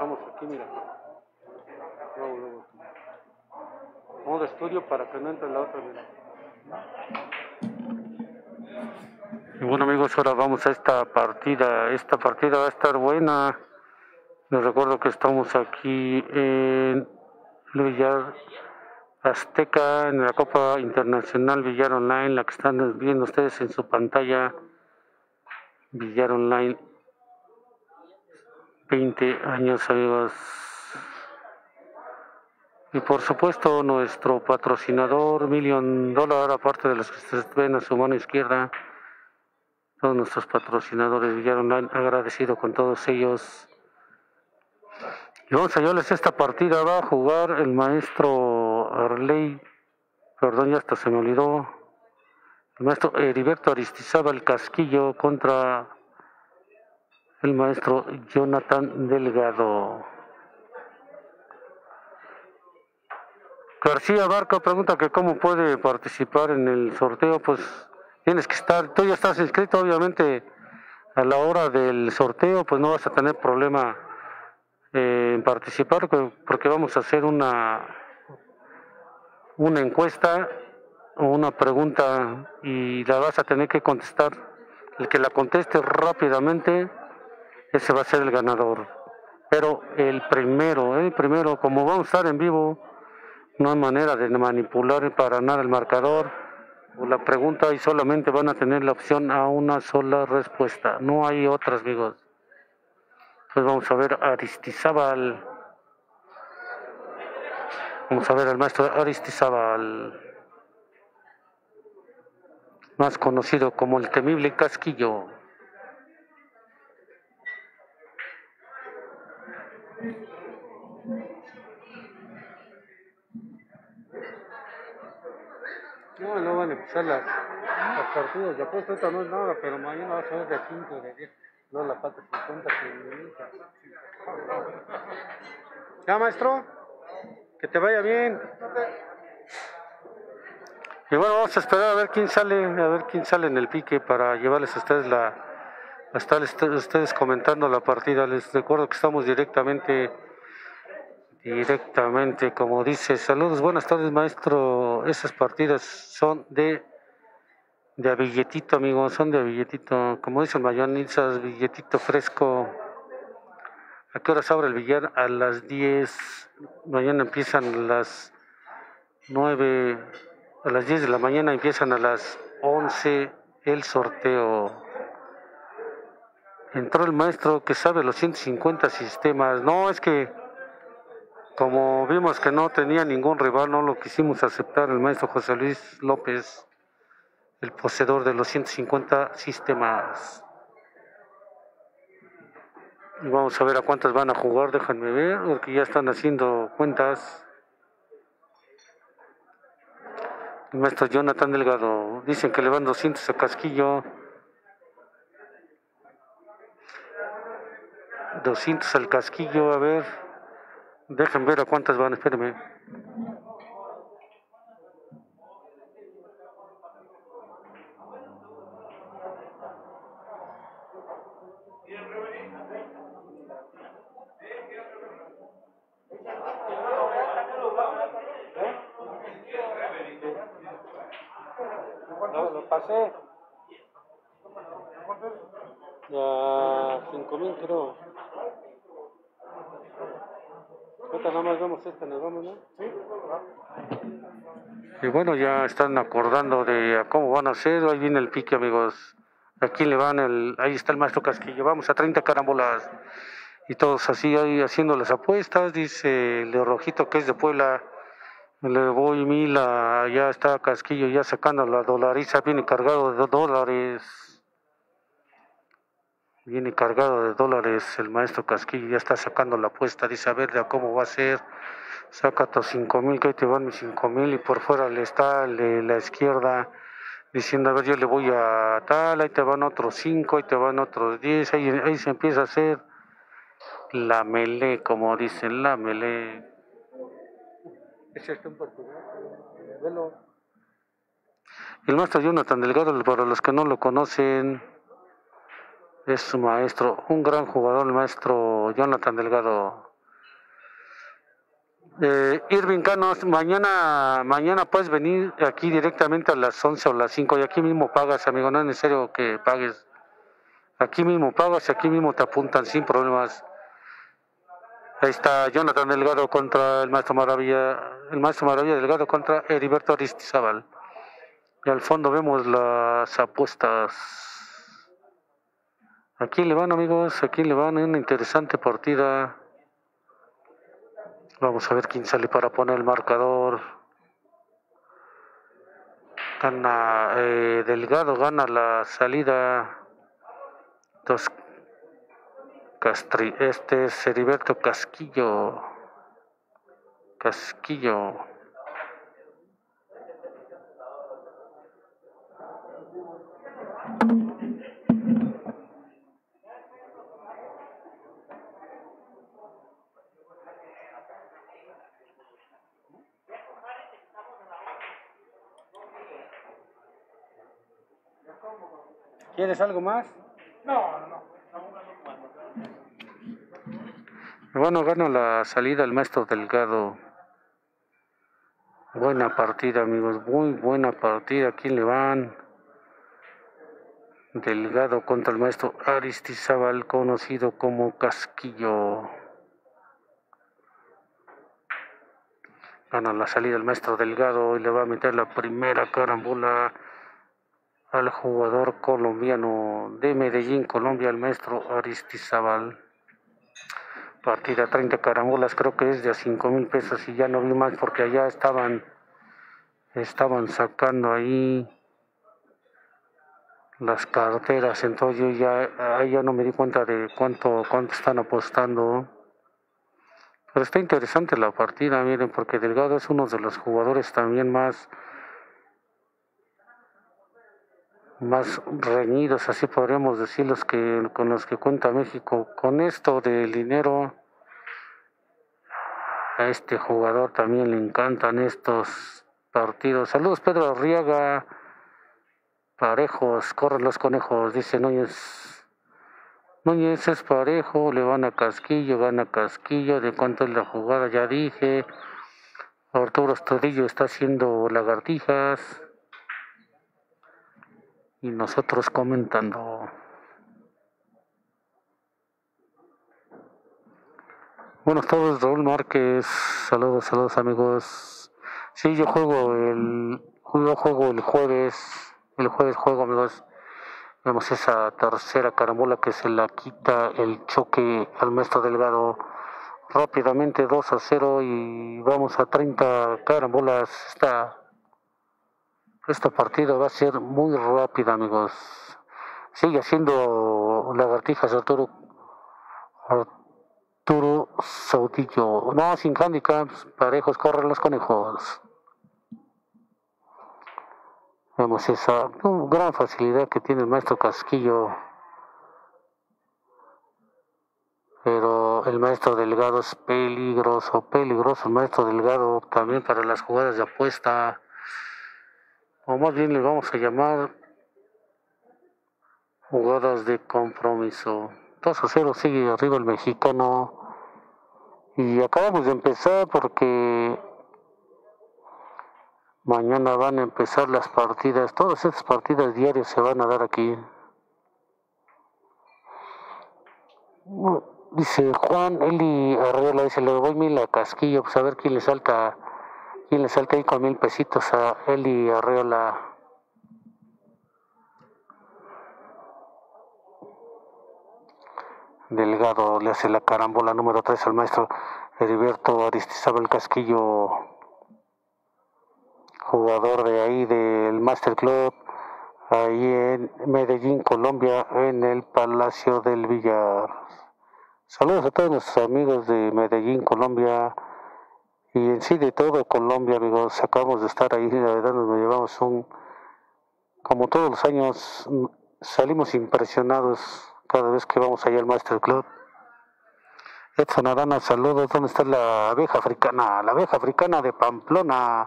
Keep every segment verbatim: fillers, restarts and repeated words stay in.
dejamos aquí, mira. Luego, luego. Modo estudio para que no entre la otra, mira. Y bueno, amigos, ahora vamos a esta partida. Esta partida va a estar buena. Les recuerdo que estamos aquí en el Villar Azteca, en la Copa Internacional Villar Online, la que están viendo ustedes en su pantalla. Villar Online, veinte años, amigos. Y por supuesto, nuestro patrocinador, Million Dollar, aparte de los que ustedes ven a su mano izquierda, todos nuestros patrocinadores Villar Online, agradecido con todos ellos. Y vamos a llevarles esta partida. Va a jugar el maestro Arley, perdón, ya hasta se me olvidó, el maestro Heriberto Aristizábal Casquillo contra el maestro Jonathan Delgado. García Barca pregunta que cómo puede participar en el sorteo. Pues tienes que estar, tú ya estás inscrito, obviamente a la hora del sorteo pues no vas a tener problema eh, en participar, porque vamos a hacer una una encuesta o una pregunta y la vas a tener que contestar. El que la conteste rápidamente, ese va a ser el ganador. Pero el primero, el primero, como vamos a estar en vivo, no hay manera de manipular para nada el marcador o la pregunta y solamente van a tener la opción a una sola respuesta. No hay otras, amigos. Pues vamos a ver a Aristizábal. Vamos a ver al maestro Aristizábal, más conocido como el temible Casquillo. No, no van a empezar las, las partidas. Ya pues ahorita no es nada, pero mañana va a ser de cinco, de diez. No, la falta cincuenta kilómetros. Ya, maestro, que te vaya bien. Y bueno, vamos a esperar a ver quién sale, a ver quién sale en el pique para llevarles a ustedes la, a estarles ustedes comentando la partida. Les recuerdo que estamos directamente, directamente, como dice, saludos, buenas tardes, maestro. Esas partidas son de De a billetito, amigos, son de a billetito. Como dicen mayonizas, billetito fresco. ¿A qué horas abre el billar? A las diez. Mañana empiezan a las nueve. A las diez de la mañana empiezan a las once el sorteo. Entró el maestro que sabe los ciento cincuenta sistemas. No, es que como vimos que no tenía ningún rival, no lo quisimos aceptar. El maestro José Luis López, el poseedor de los ciento cincuenta sistemas. Y vamos a ver a cuántas van a jugar, déjenme ver, porque ya están haciendo cuentas. El maestro Jonathan Delgado, dicen que le van doscientos a Casquillo. doscientos al Casquillo, a ver. Déjenme ver a cuántas van, espérenme. Lo, lo pasé. Ya cinco mil creo. Ahorita nada más vemos esta, nos vamos, ¿no? Sí. Y bueno, ya están acordando de cómo van a hacer. Ahí viene el pique, amigos. Aquí le van el, ahí está el maestro Casquillo. Vamos a treinta carambolas. Y todos así ahí haciendo las apuestas. Dice Leo Rojito, que es de Puebla. Le voy mil a, ya está Casquillo ya sacando la dolariza, viene cargado de dólares. Viene cargado de dólares el maestro Casquillo, ya está sacando la apuesta, dice a ver cómo va a ser. Saca tus cinco mil, que ahí te van mis cinco mil, y por fuera le está le, la izquierda diciendo a ver yo le voy a tal, ahí te van otros cinco, ahí te van otros diez, ahí, ahí se empieza a hacer la melee, como dicen, la melee. Es esto en portugués, velo. El maestro Jonathan Delgado, para los que no lo conocen, es su maestro, un gran jugador, el maestro Jonathan Delgado. Eh, Irving Canos, mañana, mañana puedes venir aquí directamente a las once o las cinco y aquí mismo pagas, amigo, no es necesario que pagues. Aquí mismo pagas y aquí mismo te apuntan sin problemas. Ahí está Jonathan Delgado contra el Maestro Maravilla, el Maestro Maravilla Delgado contra Heriberto Aristizábal. Y al fondo vemos las apuestas. Aquí le van, amigos, aquí le van, una interesante partida. Vamos a ver quién sale para poner el marcador. Gana eh, Delgado, gana la salida. Dos Castri, este es Heriberto Casquillo. Casquillo. ¿Quieres algo más? No, no, no. Bueno, gana la salida el Maestro Delgado. Buena partida, amigos, muy buena partida. ¿A quién le van? Delgado contra el Maestro Aristizábal, conocido como Casquillo. Gana la salida el Maestro Delgado y le va a meter la primera carambola al jugador colombiano de Medellín, Colombia, el Maestro Aristizábal. Partida treinta carambolas, creo que es de a cinco mil pesos y ya no vi más porque allá estaban estaban sacando ahí las carteras, entonces yo ya, ahí ya no me di cuenta de cuánto, cuánto están apostando. Pero está interesante la partida, miren, porque Delgado es uno de los jugadores también más más reñidos, así podríamos decir, los que, con los que cuenta México. Con esto del dinero, a este jugador también le encantan estos partidos. Saludos, Pedro Arriaga. Parejos, corren los conejos, dice Núñez. Núñez es parejo, le van a Casquillo, gana Casquillo. ¿De cuánto es la jugada? Ya dije. Arturo Astudillo está haciendo lagartijas. Y nosotros comentando. Buenas tardes, Raúl Márquez. Saludos, saludos, amigos. Sí, yo juego el, yo juego el jueves. El jueves juego, amigos. Vemos esa tercera carambola que se la quita el choque al Maestro Delgado. Rápidamente dos a cero y vamos a treinta carambolas. Esta, esta partida va a ser muy rápida, amigos. Sigue haciendo lagartijas Arturo. Arturo Saudillo. No, sin handicaps. Parejos, corren los conejos. Vemos esa uh, gran facilidad que tiene el Maestro Casquillo. Pero el Maestro Delgado es peligroso, peligroso el Maestro Delgado también para las jugadas de apuesta. O más bien le vamos a llamar jugadas de compromiso. dos a cero sigue arriba el mexicano. Y acabamos de empezar porque mañana van a empezar las partidas. Todas estas partidas diarias se van a dar aquí. Dice Juan Eli Arreola, dice, le voy mil a Casquillo, pues a ver quién le salta, quién le salta ahí con mil pesitos a Eli Arreola. Delgado le hace la carambola número tres al Maestro Heriberto Aristizábal Casquillo, jugador de ahí del Master Club, ahí en Medellín, Colombia, en el Palacio del Villar. Saludos a todos nuestros amigos de Medellín, Colombia, y en sí de todo Colombia, amigos. Acabamos de estar ahí, la verdad nos llevamos un, como todos los años, salimos impresionados cada vez que vamos allá al Master Club. Edson Arana, saludos. ¿Dónde está la abeja africana? La abeja africana de Pamplona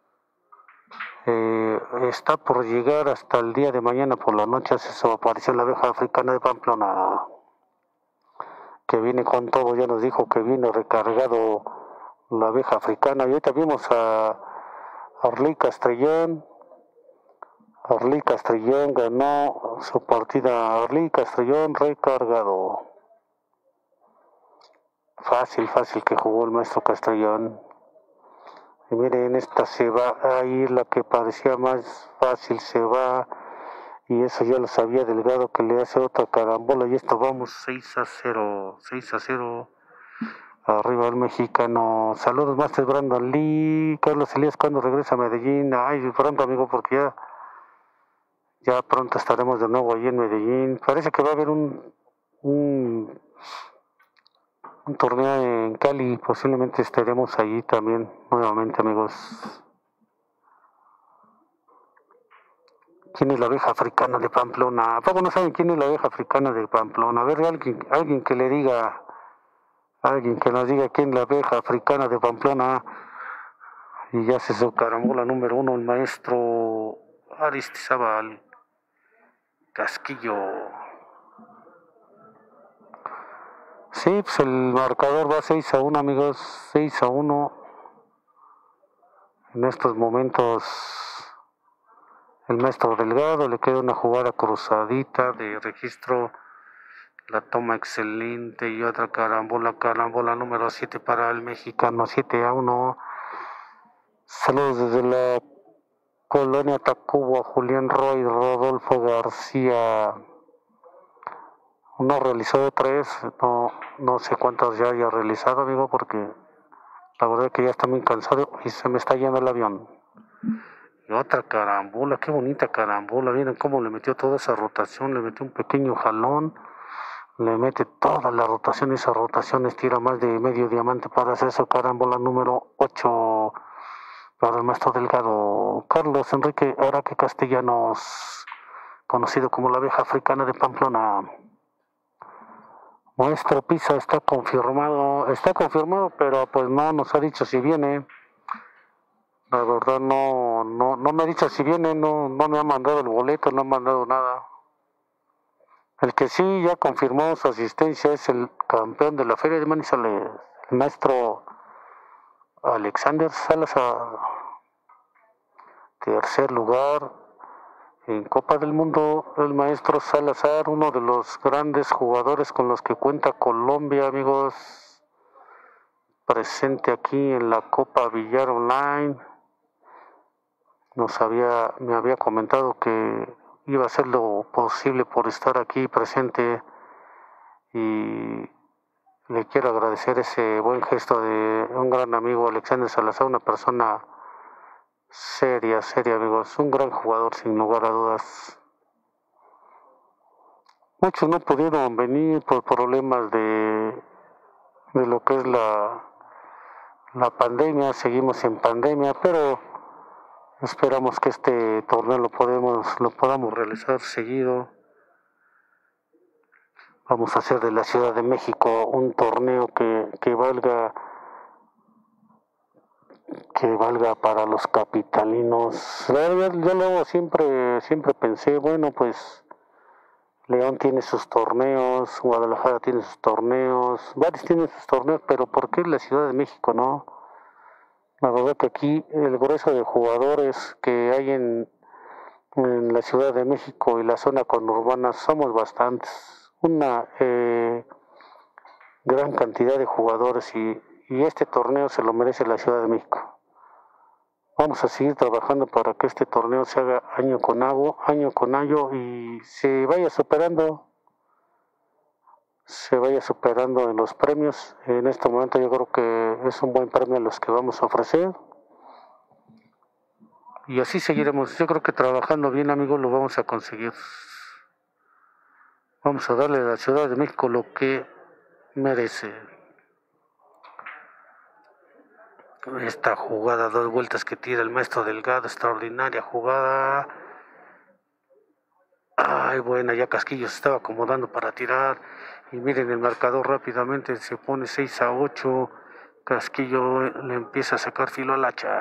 eh, está por llegar hasta el día de mañana por la noche. Se apareció la abeja africana de Pamplona, que viene con todo. Ya nos dijo que viene recargado la abeja africana. Y ahorita vimos a Arley Castrellón. Arley Castrellón ganó su partida. Arley Castrellón recargado. Fácil, fácil que jugó el maestro Castrellón. Y miren, esta se va a ir, la que parecía más fácil se va. Y eso ya lo sabía Delgado, que le hace otra carambola. Y esto vamos seis a cero. seis a cero. Arriba el mexicano. Saludos, Master Brandon Lee. Carlos Elías, cuando regresa a Medellín. Ay, pronto, amigo, porque ya, ya pronto estaremos de nuevo allí en Medellín. Parece que va a haber un, un, un torneo en Cali. Posiblemente estaremos allí también nuevamente, amigos. ¿Quién es la abeja africana de Pamplona? ¿A poco no saben quién es la abeja africana de Pamplona? A ver, alguien, alguien que le diga, alguien que nos diga quién es la abeja africana de Pamplona. Y ya se su carambola número uno, el maestro Aristizábal Casquillo. Sí, pues el marcador va seis a uno, amigos, seis a uno. En estos momentos el maestro Delgado le queda una jugada cruzadita de registro, la toma excelente y otra carambola, carambola número siete para el mexicano, siete a uno. Saludos desde la Colonia Tacuba, Julián Roy, Rodolfo García. No realizó tres, no, no sé cuántas ya haya realizado, amigo, porque la verdad es que ya está muy cansado y se me está yendo el avión. Y otra carambola, qué bonita carambola, miren cómo le metió toda esa rotación, le metió un pequeño jalón, le mete toda la rotación, esa rotación estira más de medio diamante para hacer su carambola número ocho para el maestro Delgado. Carlos Enrique Araque Castellanos, conocido como la abeja africana de Pamplona. Maestro Pisa está confirmado, está confirmado, pero pues no nos ha dicho si viene. La verdad no, no, no me ha dicho si viene, no, no me ha mandado el boleto, no ha mandado nada. El que sí ya confirmó su asistencia es el campeón de la Feria de Manizales, el maestro Alexander Salazar. Tercer lugar en Copa del Mundo, el maestro Salazar, uno de los grandes jugadores con los que cuenta Colombia, amigos. Presente aquí en la Copa Villar Online. Nos había, me había comentado que iba a hacer lo posible por estar aquí presente y le quiero agradecer ese buen gesto de un gran amigo, Alexander Salazar, una persona seria, seria, amigos, un gran jugador sin lugar a dudas. Muchos no pudieron venir por problemas de, de lo que es la, la pandemia, seguimos en pandemia, pero esperamos que este torneo lo podemos, lo podamos realizar seguido. Vamos a hacer de la Ciudad de México un torneo que, que valga que valga para los capitalinos. Yo luego siempre, siempre pensé, bueno, pues León tiene sus torneos, Guadalajara tiene sus torneos, varios tienen sus torneos, pero ¿por qué la Ciudad de México no? La verdad que aquí el grueso de jugadores que hay en, en la Ciudad de México y la zona conurbana somos bastantes, una eh, gran cantidad de jugadores y, y este torneo se lo merece la Ciudad de México. Vamos a seguir trabajando para que este torneo se haga año con año, año con año y se vaya superando, se vaya superando en los premios. En este momento yo creo que es un buen premio a los que vamos a ofrecer. Y así seguiremos. Yo creo que trabajando bien, amigos, lo vamos a conseguir. Vamos a darle a la Ciudad de México lo que merece. Esta jugada, dos vueltas que tira el maestro Delgado, extraordinaria jugada. Ay, buena, ya Casquillo se estaba acomodando para tirar. Y miren, el marcador rápidamente se pone seis a ocho. Casquillo le empieza a sacar filo al hacha.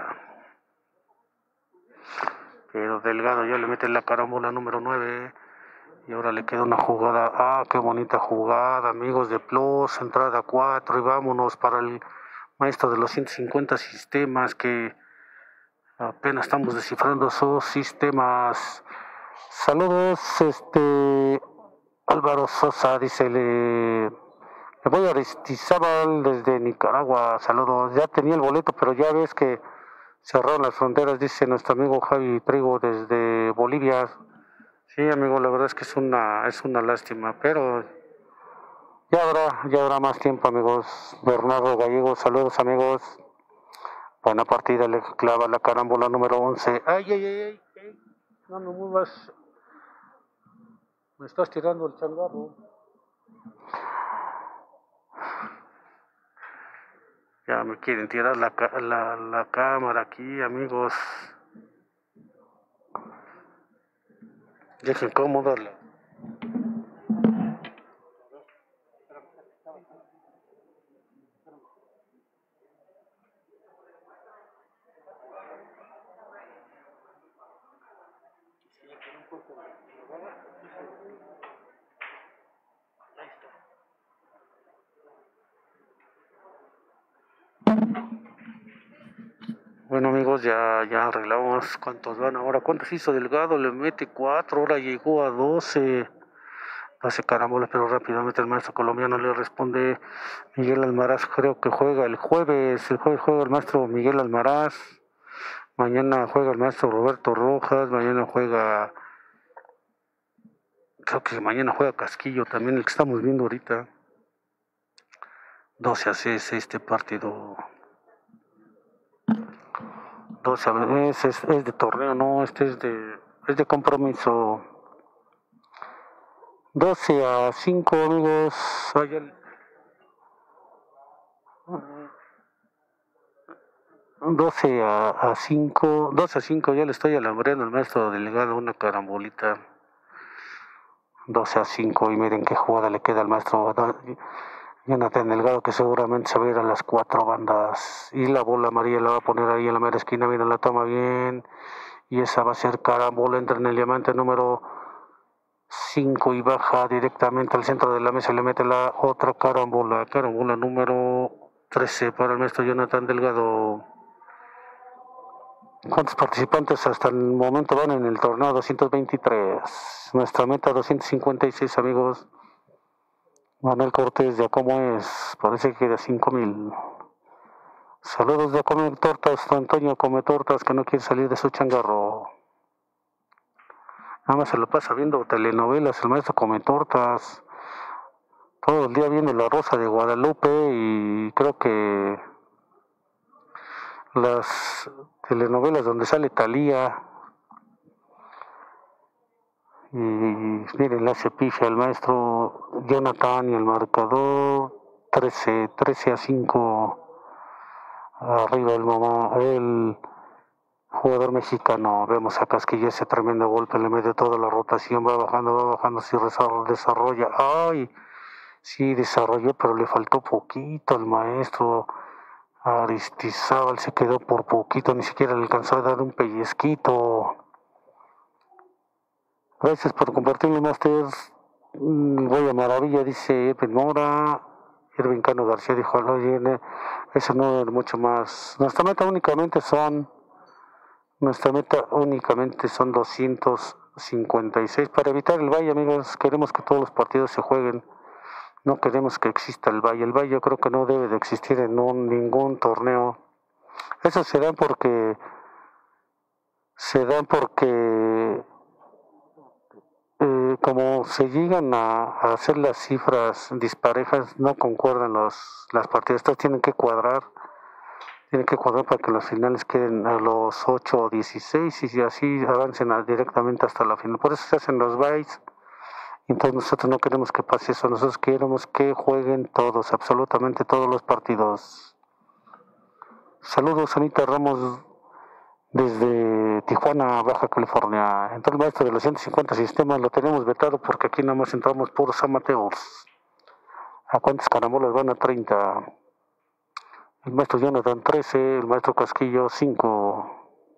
Pero Delgado ya le mete la carambola número nueve. Y ahora le queda una jugada. Ah, qué bonita jugada, amigos de Plus. Entrada cuatro y vámonos para el maestro de los ciento cincuenta sistemas, que apenas estamos descifrando sus sistemas. Saludos, este Álvaro Sosa dice, le, le voy a Aristizábal desde Nicaragua, saludos. Ya tenía el boleto, pero ya ves que cerraron las fronteras, dice nuestro amigo Javi Trigo desde Bolivia. Sí, amigo, la verdad es que es una, es una lástima, pero ya habrá, ya habrá más tiempo, amigos. Bernardo Gallego, saludos, amigos. Buena partida, le clava la carámbola número once. Ay, ay, ay, ay, ay. No me muevas. Me estás tirando el changarro. Ya me quieren tirar la, la, la cámara aquí, amigos. Dejen acomodarla. Bueno, amigos, ya, ya arreglamos cuántos van ahora. ¿Cuántos hizo Delgado? Le mete cuatro, ahora llegó a doce. doce carambolas, pero rápidamente el maestro colombiano le responde. Miguel Almaraz creo que juega el jueves. El jueves juega el maestro Miguel Almaraz. Mañana juega el maestro Roberto Rojas. Mañana juega... Creo que mañana juega Casquillo también, el que estamos viendo ahorita. doce a seis este partido. doce a es, es, es de torneo, no, este es de, es de compromiso. doce a cinco, amigos. Ay, doce a cinco, doce a cinco, ya le estoy alambreando al maestro delegado una carambolita. doce a cinco, y miren qué jugada le queda al maestro Jonathan Delgado, que seguramente se va a ir a las cuatro bandas. Y la bola amarilla la va a poner ahí en la mera esquina, miren, la toma bien. Y esa va a ser carambola, entra en el diamante número cinco y baja directamente al centro de la mesa, le mete la otra carambola, carambola número trece para el maestro Jonathan Delgado. ¿Cuántos participantes hasta el momento van en el torneo? doscientos veintitrés. Nuestra meta doscientos cincuenta y seis, amigos. Manuel Cortés, ¿ya cómo es? Parece que de cinco mil. Saludos de Come Tortas, Antonio Come Tortas, que no quiere salir de su changarro. Nada más se lo pasa viendo telenovelas, el maestro Come Tortas. Todo el día viendo La Rosa de Guadalupe, y creo que las telenovelas donde sale Thalía. Y miren, la hace pifia al maestro Jonathan, y el marcador trece, trece a cinco. Arriba el mamá, el jugador mexicano. Vemos a Casquilla, ese tremendo golpe, le mete toda la rotación, va bajando, va bajando, si desarrolla. ¡Ay! Sí, desarrolló, pero le faltó poquito al maestro Aristizábal, se quedó por poquito, ni siquiera le alcanzó a dar un pellizquito. Gracias por compartirlo, Master. Voy a maravilla, dice Irving Mora. Irving Cano García dijo, oye, eso no es mucho más. Nuestra meta únicamente son, nuestra meta únicamente son doscientos cincuenta y seis. Para evitar el valle, amigos, queremos que todos los partidos se jueguen. No queremos que exista el valle. El valle yo creo que no debe de existir en un, ningún torneo. Eso se da porque se da porque eh, como se llegan a, a hacer las cifras disparejas, no concuerdan los, las partidas. Entonces tienen que cuadrar, tienen que cuadrar para que los finales queden a los ocho o dieciséis, y así avancen a, directamente hasta la final. Por eso se hacen los bytes. Entonces nosotros no queremos que pase eso, nosotros queremos que jueguen todos, absolutamente todos los partidos. Saludos, Anita Ramos, desde Tijuana, Baja California. Entonces el maestro de los ciento cincuenta sistemas lo tenemos vetado porque aquí nada más entramos puros amateurs. ¿A cuántas carambolas van? A treinta. El maestro Jonathan trece, el maestro Casquillo cinco.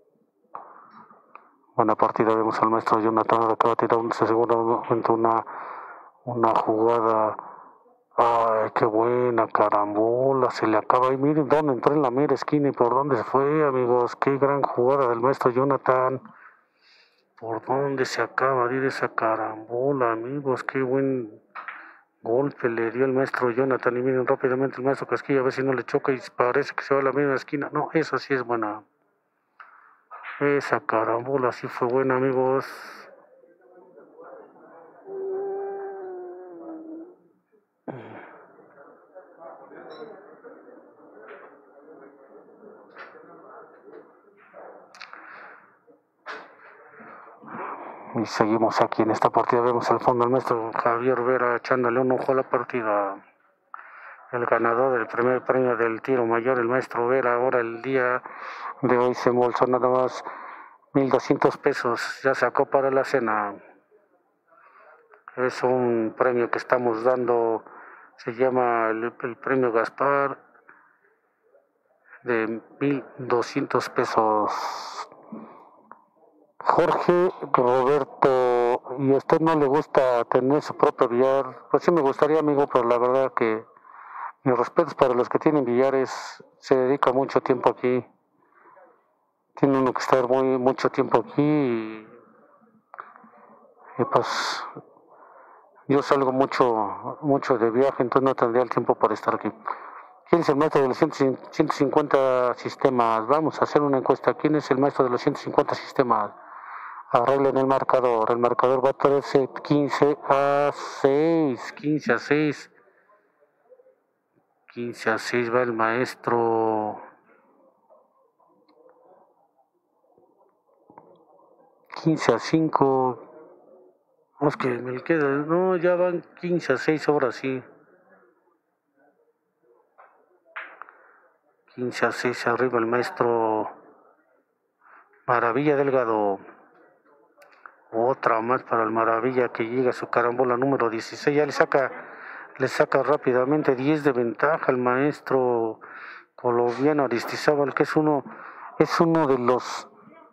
Buena partida, vemos al maestro Jonathan, acaba de tirar un segundo momento una, una jugada Ay, qué buena carambola, se le acaba. Y miren dónde entró en la mera esquina y por dónde se fue, amigos. Qué gran jugada del maestro Jonathan. Por dónde se acaba de ir esa carambola, amigos. Qué buen golpe le dio el maestro Jonathan. Y miren rápidamente el maestro Casquilla a ver si no le choca y parece que se va a la misma esquina. No, esa sí es buena. Esa carambola sí fue buena, amigos. Y seguimos aquí en esta partida. Vemos al fondo al maestro Javier Vera echándole un ojo a la partida. El ganador del primer premio del tiro mayor, el maestro Vera, ahora el día de hoy se embolsó nada más mil doscientos pesos. Ya sacó para la cena. Es un premio que estamos dando. Se llama el, el premio Gaspar de mil doscientos pesos. Jorge Roberto, ¿y a usted no le gusta tener su propio billar? Pues sí me gustaría, amigo, pero la verdad que mis respetos para los que tienen billares, se dedica mucho tiempo aquí. Tiene uno que estar muy mucho tiempo aquí y, y pues yo salgo mucho mucho de viaje, entonces no tendría el tiempo para estar aquí. ¿Quién es el maestro de los ciento cincuenta sistemas? Vamos a hacer una encuesta. ¿Quién es el maestro de los ciento cincuenta sistemas? Arreglen el marcador. El marcador va trece, quince a seis. quince a seis. quince a seis va el maestro. quince a cinco. Es que me queda. No, ya van quince a seis ahora sí. quince a seis arriba el maestro Maravilla Delgado. Otra más para el Maravilla que llega a su carambola número dieciséis. Ya le saca, le saca rápidamente diez de ventaja al maestro colombiano Aristizábal, que es uno, es uno de los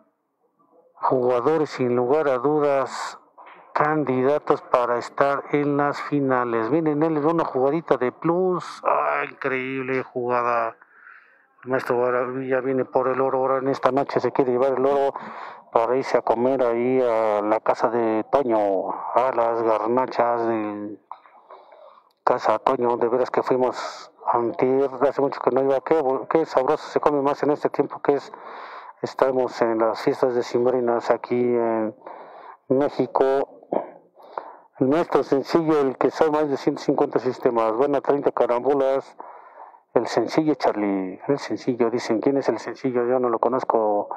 jugadores sin lugar a dudas candidatos para estar en las finales. Miren, él es una jugadita de plus. Ah, increíble jugada. El maestro Maravilla viene por el oro. Ahora en esta noche se quiere llevar el oro para irse a comer ahí a la casa de Toño, a las garnachas de casa Toño. De veras que fuimos antier, hace mucho que no iba. Qué, qué sabroso se come más en este tiempo que es. Estamos en las fiestas decembrinas aquí en México. El nuestro sencillo, el que son más de ciento cincuenta sistemas, van a treinta carambolas. El sencillo, Charlie, el sencillo, dicen, ¿quién es el sencillo? Yo no lo conozco.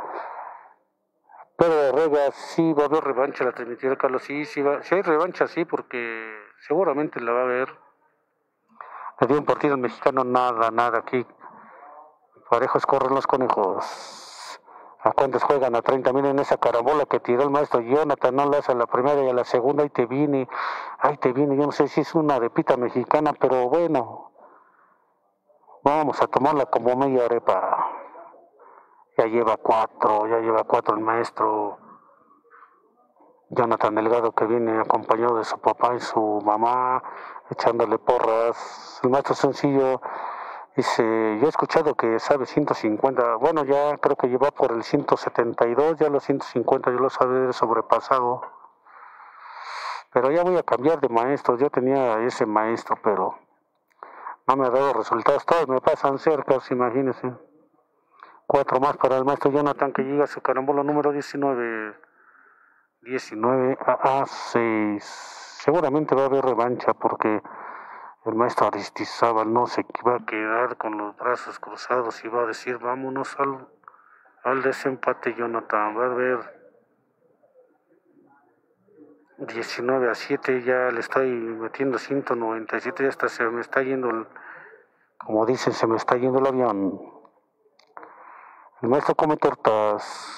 Pedro Rega, sí va a haber revancha, la transmitió Carlos, sí, sí, va, sí hay revancha, sí, porque seguramente la va a haber. Le dio un partido al mexicano, nada, nada, aquí. Parejos corren los conejos. ¿A cuántos juegan? A treinta. Miren esa carambola que tiró el maestro Jonathan, no la hace a la primera y a la segunda, y te viene, ahí te viene, yo no sé si es una arepita mexicana, pero bueno, vamos a tomarla como media arepa. Ya lleva cuatro, ya lleva cuatro el maestro Jonathan Delgado, que viene acompañado de su papá y su mamá, echándole porras. El maestro sencillo dice, yo he escuchado que sabe ciento cincuenta, bueno, ya creo que lleva por el ciento setenta y dos, ya los ciento cincuenta yo los había sobrepasado. Pero ya voy a cambiar de maestro, yo tenía ese maestro, pero no me ha dado resultados, todos me pasan cerca, imagínense. Cuatro más para el maestro Jonathan, que llega a su carambola número diecinueve. diecinueve a seis. Seguramente va a haber revancha porque el maestro Aristizábal no se va a quedar con los brazos cruzados y va a decir vámonos al, al desempate. Jonathan va a ver diecinueve a siete, ya le estoy metiendo ciento noventa y siete, ya hasta se me está yendo el, como dicen, se me está yendo el avión. El maestro come tortas.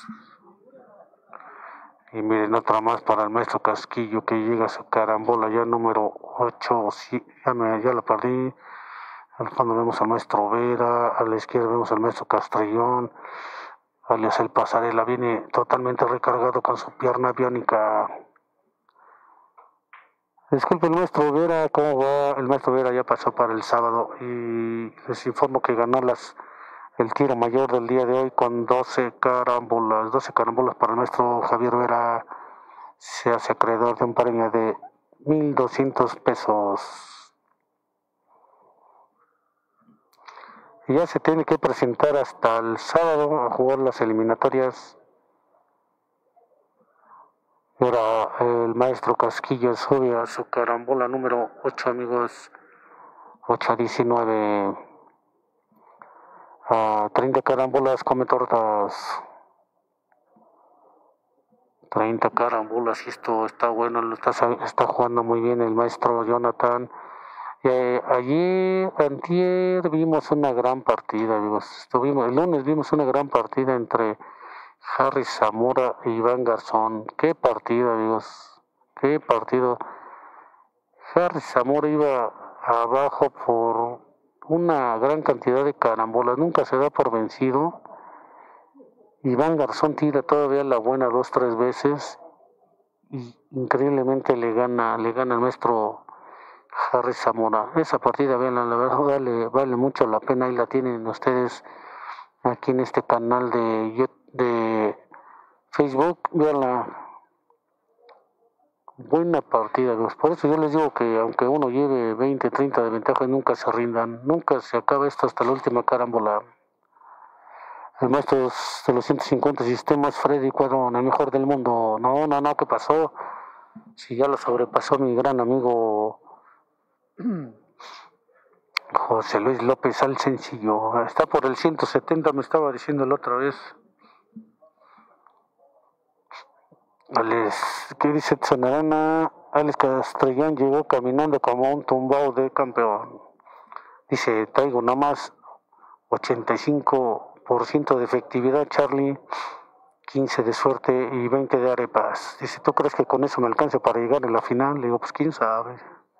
Y miren, otra más para el maestro Casquillo, que llega a su carambola ya número ocho, sí, ya, me, ya la perdí. Al fondo vemos al maestro Vera, a la izquierda vemos al maestro Castrillón, alias el Pasarela, viene totalmente recargado con su pierna biónica. Disculpe, el maestro Vera, ¿cómo va? El maestro Vera ya pasó para el sábado y les informo que ganó las, el tiro mayor del día de hoy con doce carambolas. doce carambolas para el maestro Javier Vera. Se hace acreedor de un premio de mil doscientos pesos. Y ya se tiene que presentar hasta el sábado a jugar las eliminatorias. Era el maestro Casquillo sube a su carambola número ocho, amigos. ocho a diecinueve. A treinta carambolas come tortas. treinta carambolas, y esto está bueno, lo está, está jugando muy bien el maestro Jonathan. Eh, allí, antier, vimos una gran partida, amigos. Estuvimos, el lunes vimos una gran partida entre Harry Zamora e Iván Garzón. Qué partido, amigos. Qué partido. Harry Zamora iba abajo por una gran cantidad de carambolas. Nunca se da por vencido. Iván Garzón tira todavía la buena dos, tres veces. Y increíblemente le gana, le gana el maestro Harry Zamora. Esa partida, vean, la verdad vale, vale mucho la pena. Ahí la tienen ustedes aquí en este canal de, de Facebook. Veanla. Buena partida, amigos. Por eso yo les digo que aunque uno lleve veinte, treinta de ventaja, nunca se rindan. Nunca se acaba esto hasta la última carambola. El maestro de los ciento cincuenta sistemas, Freddy Cuadrón, el mejor del mundo. No, no, no, ¿qué pasó? Si ya lo sobrepasó mi gran amigo José Luis López al sencillo. Está por el ciento setenta, me estaba diciendo la otra vez. Alex, ¿qué dice Tsonarana? Alex Castrellón llegó caminando como un tumbao de campeón. Dice, traigo nada más ochenta y cinco por ciento de efectividad, Charlie, quince de suerte y veinte de arepas. Dice, ¿tú crees que con eso me alcance para llegar a la final? Le digo, pues quién sabe.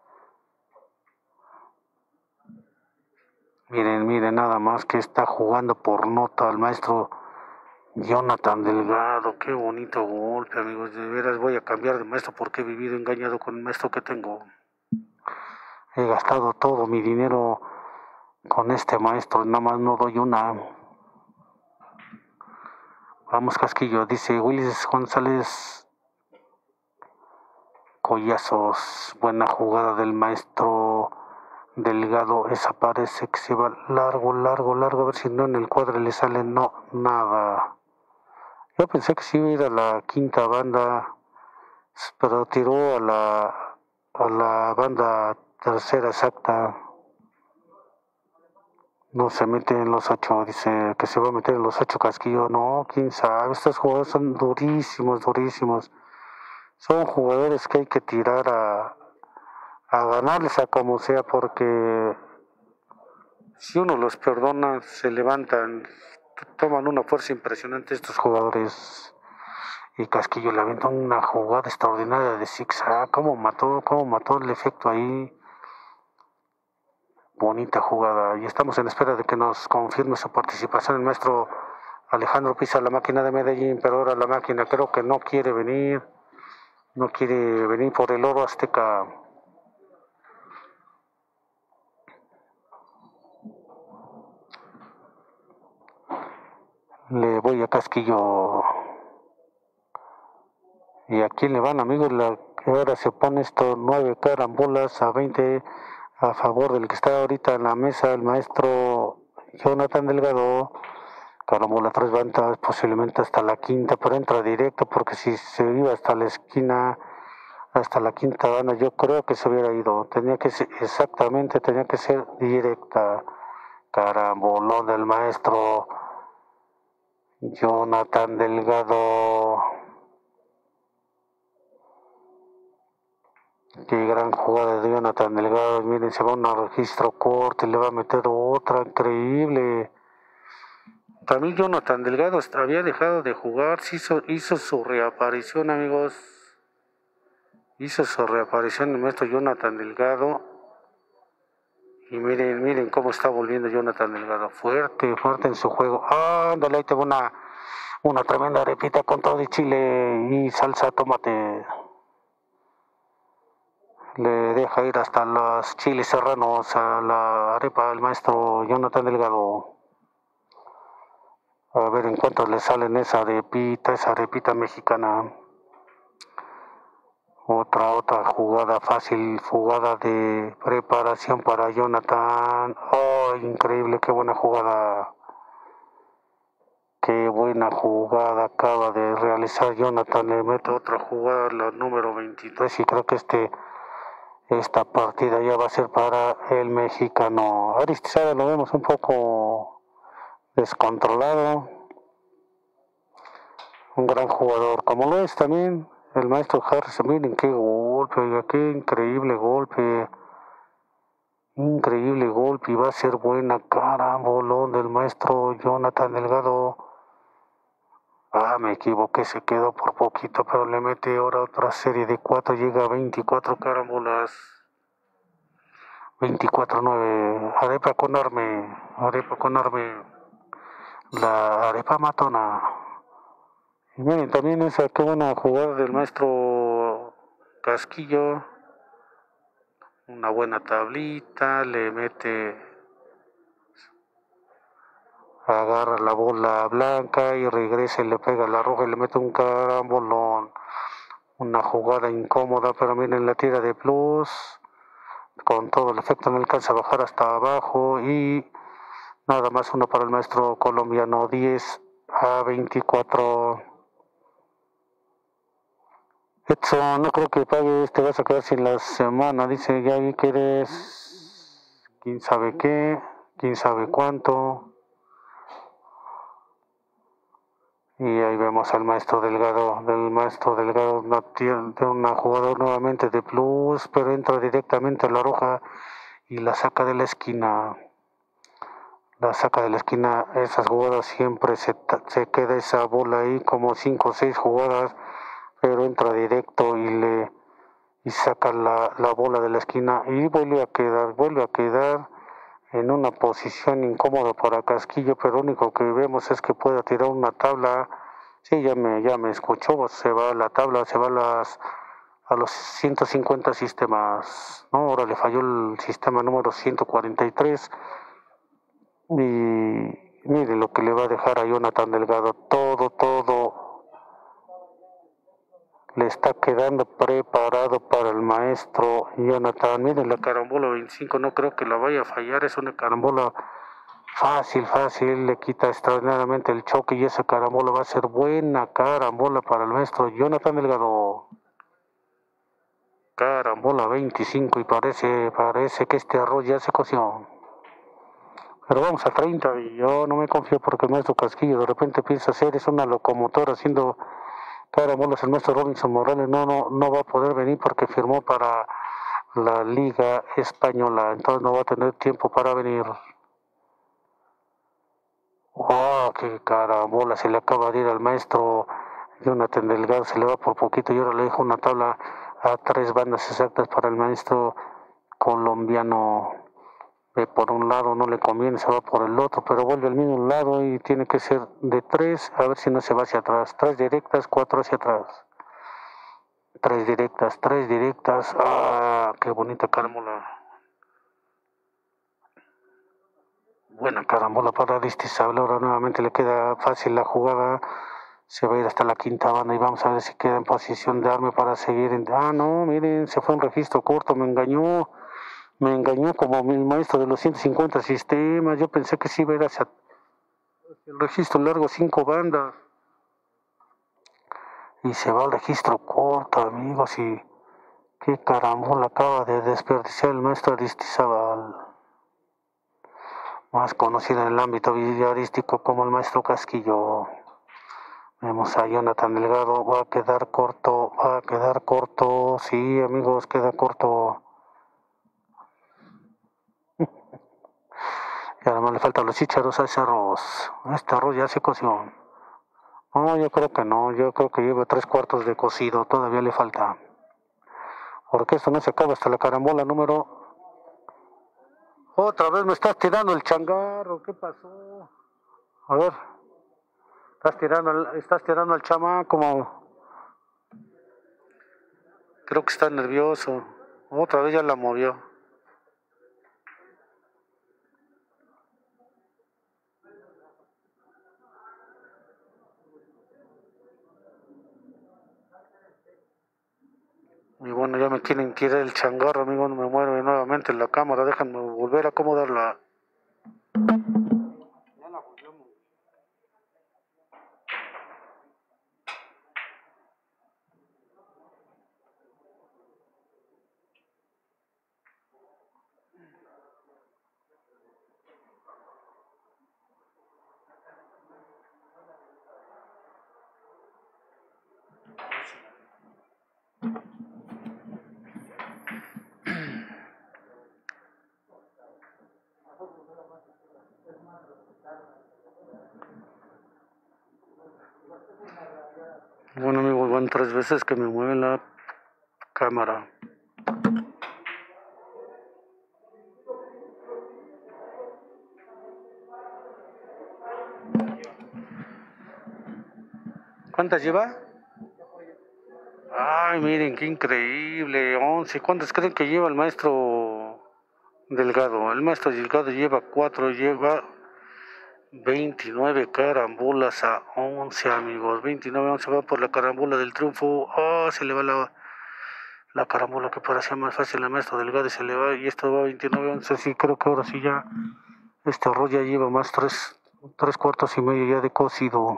Miren, miren, nada más que está jugando por nota al maestro Jonathan Delgado. Qué bonito golpe, amigos. De veras voy a cambiar de maestro porque he vivido engañado con el maestro que tengo. He gastado todo mi dinero con este maestro, nada más no doy una. Vamos, Casquillo, dice Willis González Collazos. Buena jugada del maestro Delgado. Esa parece que se va largo, largo, largo. A ver si no en el cuadro le sale. No, nada. Yo pensé que sí iba a ir a la quinta banda, pero tiró a la, a la banda tercera exacta. No se mete en los ocho, dice que se va a meter en los ocho, Casquillo. No, quién sabe, estos jugadores son durísimos, durísimos. Son jugadores que hay que tirar a, a ganarles a como sea, porque si uno los perdona, se levantan, toman una fuerza impresionante estos jugadores. Y Casquillo le aventó una jugada extraordinaria de zigzag. ¿Cómo mató, cómo mató el efecto ahí? Bonita jugada. Y estamos en espera de que nos confirme su participación el maestro Alejandro Pisa, la máquina de Medellín. Pero ahora la máquina creo que no quiere venir. No quiere venir por el oro azteca. Le voy a Casquillo. ¿Y a quién le van, amigos? La, ahora se pone esto nueve carambolas a veinte a favor del que está ahorita en la mesa, el maestro Jonathan Delgado. Carambola tres bandas, posiblemente hasta la quinta, pero entra directo, porque si se iba hasta la esquina, hasta la quinta banda, yo creo que se hubiera ido. Tenía que ser, exactamente, tenía que ser directa. Carambolón del maestro Jonathan Delgado. Qué gran jugada de Jonathan Delgado. Miren, se va a un registro corto y le va a meter otra increíble. También Jonathan Delgado había dejado de jugar, hizo, hizo su reaparición, amigos. Hizo su reaparición el maestro Jonathan Delgado. Y miren, miren cómo está volviendo Jonathan Delgado. Fuerte, fuerte en su juego. Ándale, ahí te va una, una tremenda arepita con todo y chile y salsa tomate. Le deja ir hasta los chiles serranos a la arepa el maestro Jonathan Delgado. A ver en cuánto le salen esa arepita, esa arepita mexicana. Otra, otra jugada fácil, jugada de preparación para Jonathan. Oh, increíble, qué buena jugada. Qué buena jugada acaba de realizar Jonathan. Le mete otra jugada, la número veintitrés, y creo que este, esta partida ya va a ser para el mexicano. Aristizábal lo vemos un poco descontrolado. Un gran jugador, como lo es también el maestro Harrison. Miren qué golpe, oiga, qué increíble golpe. Increíble golpe, y va a ser buena carambolón del maestro Jonathan Delgado. Ah, me equivoqué, se quedó por poquito, pero le mete ahora otra serie de cuatro, llega a veinticuatro carambolas. veinticuatro nueve, arepa con arme, arepa con arme, la arepa matona. Y miren, también esa qué buena jugada del maestro Casquillo. Una buena tablita, le mete, agarra la bola blanca y regresa y le pega la roja y le mete un carambolón. Una jugada incómoda, pero miren la tira de plus. Con todo el efecto no alcanza a bajar hasta abajo y nada más uno para el maestro colombiano. Diez a veinticuatro. Edson, no creo que pague, te vas a quedar sin la semana. Dice, ya vi que eres quién sabe qué, quién sabe cuánto. Y ahí vemos al maestro Delgado, del maestro Delgado, de una jugador nuevamente de plus, pero entra directamente a la roja y la saca de la esquina. La saca de la esquina, esas jugadas siempre se, se queda esa bola ahí como cinco o seis jugadas, pero entra directo y le y saca la, la bola de la esquina y vuelve a quedar, vuelve a quedar en una posición incómoda para Casquillo, pero lo único que vemos es que puede tirar una tabla. Sí, ya me, ya me escuchó, se va a la tabla, se va a las a los ciento cincuenta sistemas, ¿no? Ahora le falló el sistema número ciento cuarenta y tres. Y mire lo que le va a dejar a Jonathan Delgado, todo, todo le está quedando preparado para el maestro Jonathan. Miren la carambola veinticinco, no creo que la vaya a fallar, es una carambola fácil, fácil, le quita extraordinariamente el choque y esa carambola va a ser buena carambola para el maestro Jonathan Delgado. Carambola veinticinco y parece, parece que este arroz ya se coció. Pero vamos a treinta y yo no me confío porque el maestro Casquillo de repente piensa hacer, es una locomotora haciendo carambolas. El maestro Robinson Morales no, no, no va a poder venir porque firmó para la Liga Española, entonces no va a tener tiempo para venir. ¡Oh, qué carambola! Se le acaba de ir al maestro Jonathan Delgado, se le va por poquito y ahora le dejo una tabla a tres bandas exactas para el maestro colombiano. Eh, por un lado no le conviene, se va por el otro, pero vuelve al mismo lado y tiene que ser de tres, a ver si no se va hacia atrás. Tres directas, cuatro hacia atrás. Tres directas, tres directas. ¡Ah, qué bonita carambola! Buena carambola para Aristizábal. Ahora nuevamente le queda fácil la jugada. Se va a ir hasta la quinta banda y vamos a ver si queda en posición de arme para seguir. En... Ah, no, miren, se fue un registro corto, me engañó. Me engañó como mi maestro de los ciento cincuenta sistemas. Yo pensé que sí iba a ir hacia el registro largo, cinco bandas. Y se va al registro corto, amigos. Y qué carambola acaba de desperdiciar el maestro Aristizábal, más conocido en el ámbito villarístico como el maestro Casquillo. Vemos a Jonathan Delgado, va a quedar corto, va a quedar corto. Sí, amigos, queda corto. Y además le faltan los chícharos a ese arroz. Este arroz ya se coció. No, yo creo que no. Yo creo que lleva tres cuartos de cocido. Todavía le falta. Porque esto no se acaba hasta la carambola número... Otra vez me estás tirando el changarro. ¿Qué pasó? A ver. Estás tirando al, estás tirando al chamaco como... Creo que está nervioso. Otra vez ya la movió. Y bueno, ya me quieren tirar el changarro, amigo, no me muero nuevamente en la cámara, déjenme volver a acomodarla. Ya la volvemos. Bueno, amigos, van tres veces que me mueve la cámara. ¿Cuántas lleva? Ay, miren, qué increíble, once. ¿Cuántas creen que lleva el maestro Delgado? El maestro Delgado lleva cuatro, lleva veintinueve carambolas a once, amigos. veintinueve a once va por la carambola del triunfo. Oh, se le va la, la carambola que parecía más fácil al maestro Delgado y se le va. Y esto va veintinueve a once. Sí, creo que ahora sí ya este arroz ya lleva más tres, tres cuartos y medio ya de cocido.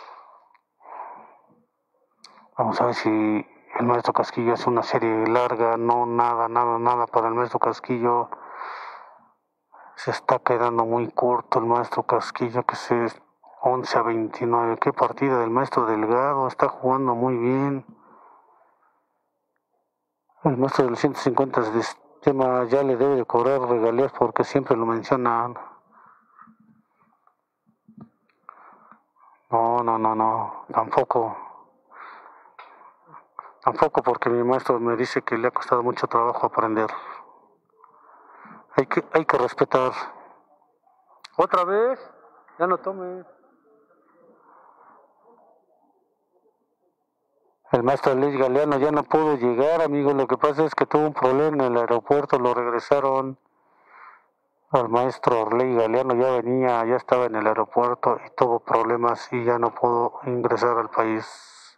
Vamos a ver si el maestro Casquillo hace una serie larga. No, nada, nada, nada para el maestro Casquillo. Se está quedando muy corto el maestro Casquillo, que se es once a veintinueve. Qué partida del maestro Delgado. Está jugando muy bien. El maestro del ciento cincuenta de sistema ya le debe de cobrar regalías porque siempre lo mencionan. No, no, no, no. Tampoco. Tampoco porque mi maestro me dice que le ha costado mucho trabajo aprender. Hay que, hay que respetar. ¿Otra vez? Ya no tome. El maestro Luis Galeano ya no pudo llegar, amigo. Lo que pasa es que tuvo un problema en el aeropuerto, lo regresaron. El maestro Orley Galeano ya venía, ya estaba en el aeropuerto y tuvo problemas y ya no pudo ingresar al país.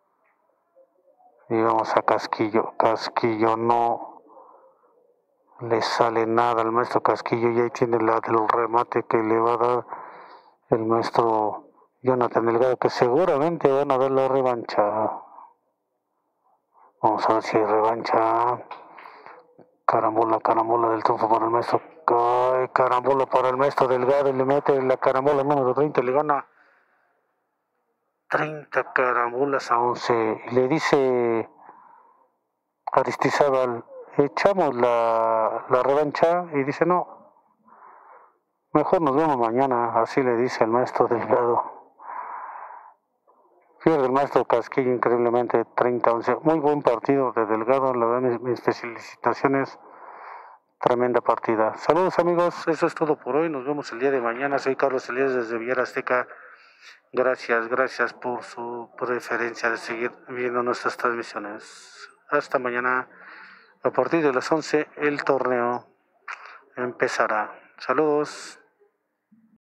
Y vamos a Casquillo. Casquillo no le sale nada al maestro Casquillo y ahí tiene la del remate que le va a dar el maestro Jonathan Delgado, que seguramente van a dar la revancha. Vamos a ver si hay revancha. Carambola, carambola del triunfo para el maestro. Ay, carambola para el maestro Delgado y le mete la carambola número treinta, le gana treinta carambolas a once. Y le dice Aristizábal, echamos la, la revancha y dice no, mejor nos vemos mañana, así le dice el maestro Delgado. Pierde el maestro Casquillo increíblemente treinta a once. Muy buen partido de Delgado, la verdad, mis, mis felicitaciones. Tremenda partida. Saludos, amigos, eso es todo por hoy. Nos vemos el día de mañana. Soy Carlos Elías desde Villera Azteca. Gracias, gracias por su preferencia de seguir viendo nuestras transmisiones. Hasta mañana. A partir de las once el torneo empezará. Saludos.